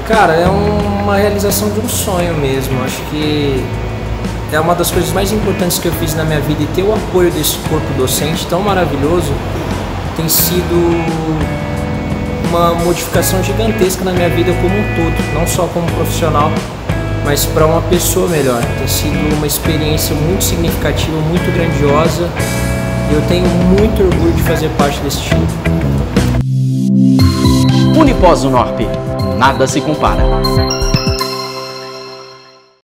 Cara, é uma realização de um sonho mesmo. Acho que é uma das coisas mais importantes que eu fiz na minha vida, e ter o apoio desse corpo docente tão maravilhoso tem sido uma modificação gigantesca na minha vida como um todo, não só como profissional, mas para uma pessoa melhor. Tem sido uma experiência muito significativa, muito grandiosa, e eu tenho muito orgulho de fazer parte desse time. Unipós Unorp, nada se compara.